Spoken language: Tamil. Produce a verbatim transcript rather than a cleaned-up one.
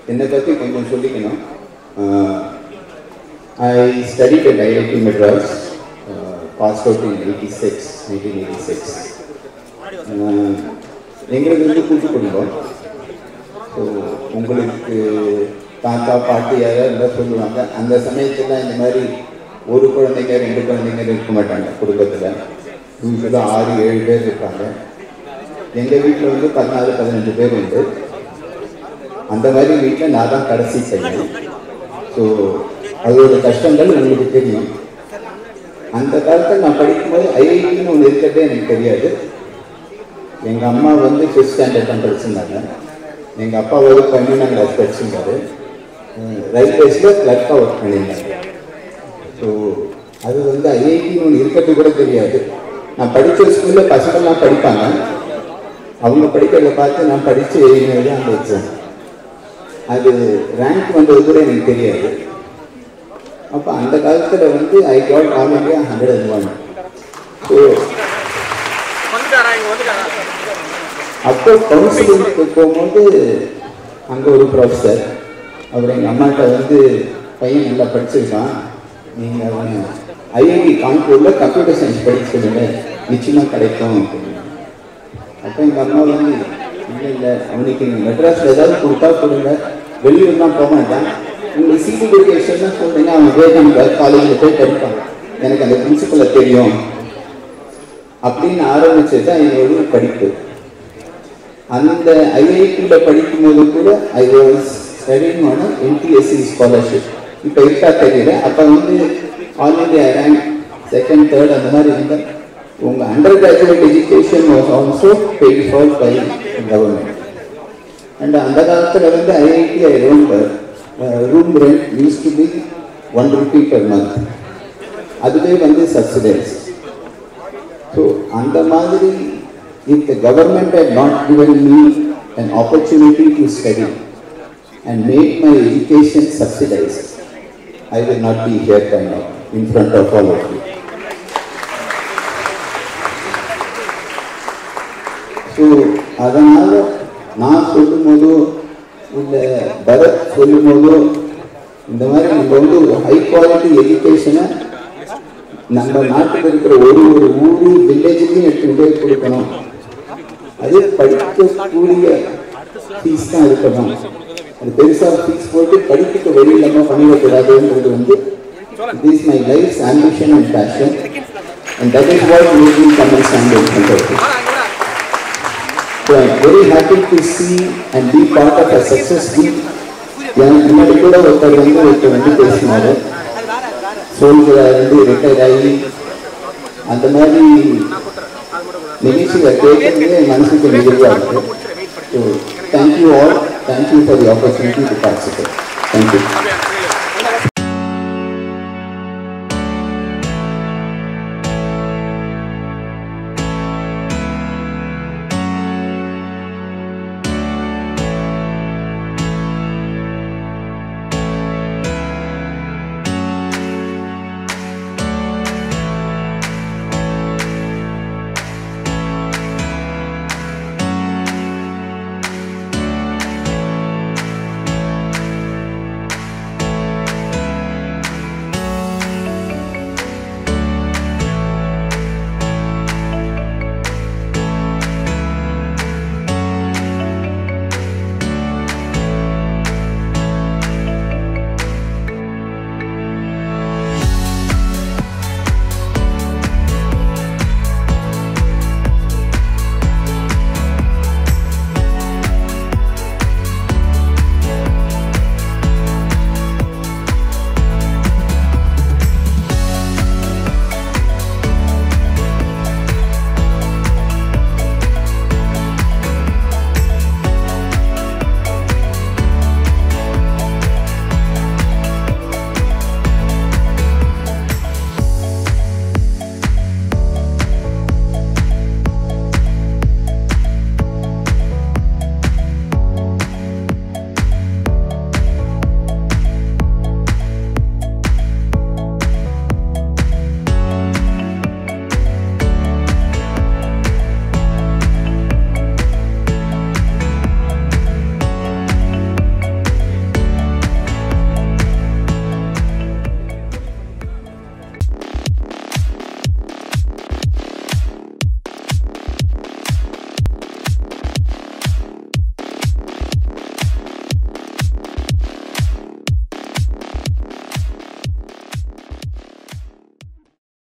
என்னை பற்றி கொஞ்சம் சொல்லிக்கணும். I studied at I I T Madras, uh, passed out in eighty-six, nineteen eighty-six. எங்களுக்கு வந்து கூட்டு குடும்பம். ஸோ உங்களுக்கு தாத்தா பாட்டி யாராவது இருந்தால் சொல்லுவாங்க. அந்த சமயத்தில் இந்த மாதிரி ஒரு குழந்தைங்க ரெண்டு குழந்தைங்க இருக்க மாட்டாங்க குடும்பத்தில். யூஸ்வலாக ஆறு ஏழு பேர் இருப்பாங்க. எங்கள் வீட்டில் வந்து பதினாலு பதினஞ்சு பேர் உண்டு. அந்த மாதிரி வீட்டில் நான் தான் கடைசி செய்யணும். ஸோ அதோட கஷ்டங்கள் உங்களுக்கு தெரியும். அந்த காலத்தில் நான் படிக்கும்போது ஐஐடின்னு ஒன்று இருக்கிறதே எனக்கு தெரியாது. எங்கள் அம்மா வந்து ஃபிஃப்த் ஸ்டாண்டர்ட் தான் படிச்சிருந்தாங்க. எங்கள் அப்பா ஒரு பன்னெண்டாம் கிளாஸ் படிச்சிருந்தாரு. ரயில்வேஸில் கிளர்க்காக ஒர்க் பண்ணியிருந்தாங்க. ஸோ அது வந்து ஐஐடின்னு ஒன்று இருக்கிறது கூட தெரியாது. நான் படித்த ஸ்கூலில் பசங்கள்லாம் படிப்பாங்க. அவங்க படிக்கிறத பார்த்து நான் படித்து எழுதினது அந்த எக்ஸாம். அது ரேங்க் வந்தது கூட எனக்கு தெரியாது. அப்போ அந்த காலத்தில் வந்து I got all India hundred and one. So அப்போ கவுன்சிலிங்க்கு போகும்போது அங்கே ஒரு ப்ரொஃபஸர் அவர் எங்கள் அம்மாட்ட வந்து பையன் நல்லா படிச்சிருக்கான், நீங்கள் அவனை ஐஐடி கான்பூரில் கம்ப்யூட்டர் சயின்ஸ் படிக்க சொல்லுங்க, நிச்சயமாக கிடைக்கும் அப்படின்னு. அப்போ எங்கள் அம்மா வந்து இல்லை இல்லை அவனுக்கு நீங்கள் மெட்ராஸில் ஏதாவது கொடுத்தா கொடுங்க, வெளியூர்லாம் போக மாட்டான், உங்களுக்கு சிடி எஜுகேஷன் சொல்கிறீங்க, அவன் விவேகானந்தா காலேஜில் போய் படிப்பான், எனக்கு அந்த பிரின்சிபலை தெரியும் அப்படின்னு ஆரம்பிச்சது தான் என்னோட படிப்பு. அந்த ஐஐடியில் படிக்கும்போது கூட I was studying on NTSC scholarship. இப்போ இருக்கா தெரியல. அப்போ வந்து all India rank second third அந்த மாதிரி இருந்தால் உங்கள் undergraduate education was also paid for by government. And அந்த காலத்தில் வந்து ஐஐடி ஐ ரொம்ப room rent use to be one rupee per month. அதுவே வந்து சப்சிடைஸ். ஸோ அந்த மாதிரி if the government had not given me an opportunity to study and make my education subsidized, I will not be here right now in front of all of you. So அதனால நான் சொல்லும் போதோ இல்லை பரத் சொல்லும் போதோ இந்த மாதிரி நம்ம வந்து ஒரு ஹை குவாலிட்டி எஜுகேஷனை நம்ம நாட்டில் இருக்கிற ஒரு ஒரு ஊரு வில்லேஜுக்கும் எடுத்துகிட்டு போய் கொடுக்கணும். அது படிக்கக்கூடிய ஃபீஸ் தான் இருக்கணும். அது பெருசாக ஃபீஸ் போட்டு படிப்புக்கு வெளியில் நம்ம பண்ணிடக்கூடாதுன்றது வந்து this is my life's ambition and passion, and that is what made me come and stand in front of you. So I am very happy to see and be part of a success meet. எனக்கு முன்னாடி கூட ஒருத்தர் வந்து ஒருத்தர் வந்து பேசினாரு, சோல்ஜராக இருந்து ரிட்டையர் ஆகி அந்த மாதிரி நிகழ்ச்சிகளை கேட்கறதுலே மனசுக்கு நிகழ்வாக இருக்கு. So thank you all, thank you for the opportunity to participate. Thank you.